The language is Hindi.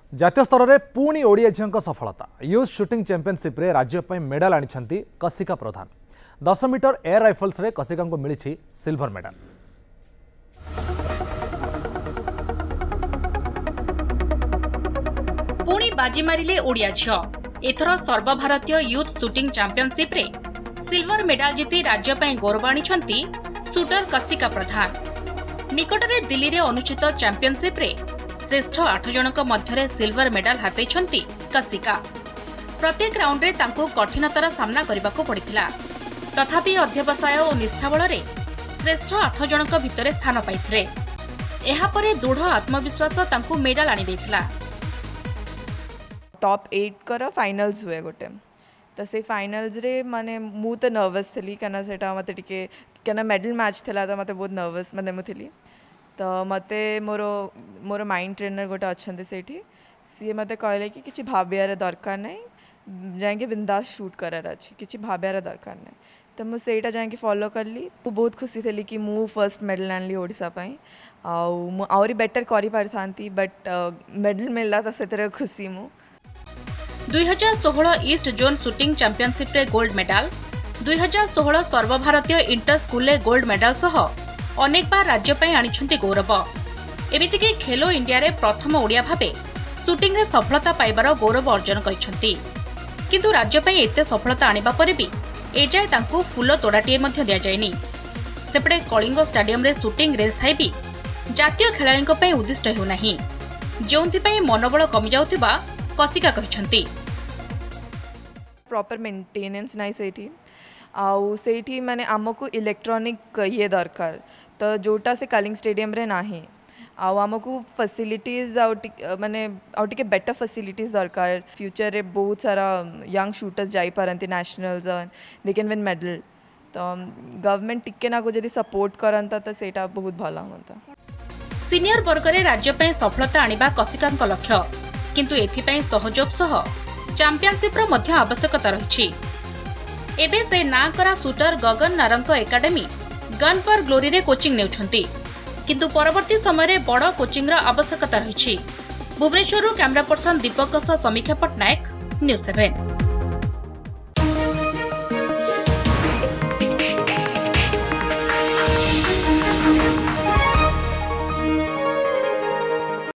जातीय स्तर में पुणी ओडिया झील सफलता यूथ शूटिंग चैंपियनशिप रे राज्य मेडल आनी Kasika Pradhan 10 metre air rifles रे कसिका को मिली सिल्वर मेडल। पुणी बाजी मारिले ओडिया झील एथर सर्वभारतीय यूथ शूटिंग चैंपियनशिप रे सिल्वर मेडल जीति राज्य ପାଇଁ गौरव आनी शूटर कसिका प्रधान। निकटरे दिल्ली रे अनुचित चैंपियनशिप रे श्रेष्ठ 8 जनक मध्यरे सिल्वर मेडल हातेइछंती कसिका। प्रत्येक राउंड रे तांको कठिनतार सामना करबाको पड़िथिला, तथापि अध्यवसाय और निष्ठा बल रे श्रेष्ठ 8 जनक भितरे स्थान पाइथिले। एहा परे दृढ़ आत्मविश्वास तांको मेडल आनी देथिला। टॉप 8 कर फाइनल्स हुए गोटे तो से फाइनल्स रे माने मु तो नर्वस थी कना सेटा मते टिके कना मेडल मैच थला तो मते बहुत नर्वस मते मु थी तो मते मोर माइंड ट्रेनर गोटे अच्छा से सी मते कहले कि किछि भाबियार दरकार नहीं जाएंगे बिंदास शूट करार अच्छी किछि भाबियार दरकार नहीं तो मु सेटा जाएंगे फॉलो करली। तो बहुत खुशी थी कि मु फर्स्ट मेडल आनली ओडिशा पई आउरी बेटर करि पारथांती बट मेडल मिलला तो सेतरे खुशी मु। 2016 ईस्ट जोन शूटिंग चैंपियनशिप रे गोल्ड मेडल, 2016 सर्वभारतीय इंटर स्कूल रे गोल्ड मेडल सह अनेक बार राज्य पई आनिछंती गौरव। एमिति कि खेलो इंडिया रे प्रथम ओडिया भाबे शूटिंग रे सफलता पाइबार गौरव अर्जन करिसंती। किंतु राज्य पई एते सफलता आनिबा परे भी एजाय तांकु फुल तोड़ाटीए मध्य दिया जायनी। सेपटे कलिंग स्टेडियम रे शूटिंग रेस थाई भी जातीय खेलाड़ीक पई उद्दिष्ट हेउ नाही, जोंथि पई मनोबल कमी जाउथिबा कसिका कहिसंती। प्रॉपर मेंटेनेंस नहीं सेठी आउ सेठी माने आमको इलेक्ट्रॉनिक ये दरकार तो जोटा से कलिंग स्टेडियम रे नाही आउ आमको फैसिलिटीज माने टिके बेटर फैसिलिटीज दरकार। फ्यूचर रे बहुत सारा यंग शूटर्स जाई पारंती nationals they can win medal तो गवर्नमेंट टिके ना को जदी सपोर्ट करंता तो सेटा बहुत भला होता। सीनियर वर्ग रे राज्य पय सफलता आनिबा कसिकांक लक्ष्य, किंतु एथिपय सहयोग सह चैंपियनशिप रो मध्य आवश्यकता रहिछि। एबे से ना करा shooter Gagan Narang academy gun for glory रे कोचिंग नेउछंती, किंतु परवर्ती समय रे बड़ कोचिंग रो आवश्यकता रहिछि। भुवनेश्वर कैमरा पर्सन दीपक समीक्षा पटनायक, न्यूज़ 7।